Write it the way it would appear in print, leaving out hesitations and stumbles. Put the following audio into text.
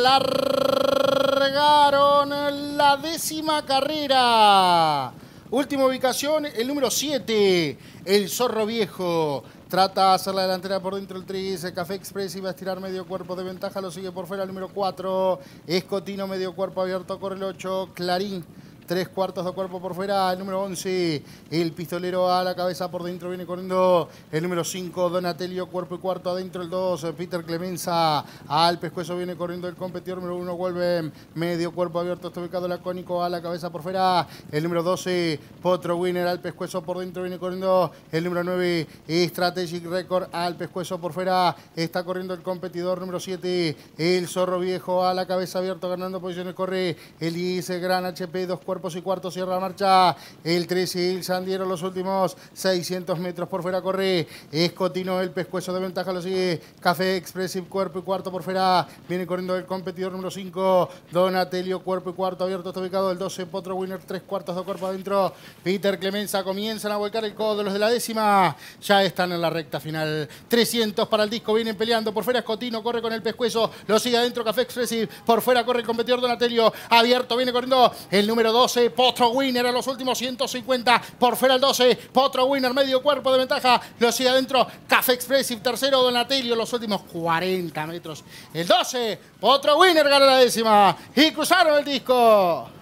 largaron la 10ª carrera. Última ubicación, el número 7, el Zorro Viejo. Trata de hacer la delantera por dentro el 3, Café Express iba a estirar medio cuerpo de ventaja, lo sigue por fuera el número 4, Escotino medio cuerpo abierto, corre el 8, Clarín. 3/4 de cuerpo por fuera, el número 11, el Pistolero a la cabeza por dentro, viene corriendo el número 5, Donatelio, cuerpo y cuarto adentro el 2, Peter Clemenza al pescuezo, viene corriendo el competidor número 1, vuelve medio cuerpo abierto, está ubicado el Lacónico a la cabeza por fuera, el número 12, Potro Winner al pescuezo por dentro, viene corriendo el número 9, Strategic Record al pescuezo por fuera, está corriendo el competidor número 7, el Zorro Viejo a la cabeza abierto, ganando posiciones, corre el 10, Gran HP, 2 cuerpos y cuarto, cierra la marcha el 13, el Sandiero, los últimos 600 metros por fuera, corre Escotino, el pescuezo de ventaja, lo sigue Café Expressive, cuerpo y cuarto por fuera, viene corriendo el competidor número 5, Donatelio, cuerpo y cuarto abierto, está ubicado el 12, Potro Winner, 3/4 de cuerpo adentro, Peter Clemenza, comienzan a volcar el codo, los de la 10ª ya están en la recta final, 300 para el disco, vienen peleando por fuera, Escotino corre con el pescuezo, lo sigue adentro Café Expressive, por fuera corre el competidor Donatelio, abierto, viene corriendo el número 12, Potro Winner a los últimos 150, por fuera el 12, Potro Winner, medio cuerpo de ventaja, lo sigue adentro Café Expressive, tercero Donatelio, los últimos 40 metros, el 12, Potro Winner gana la 10ª y cruzaron el disco.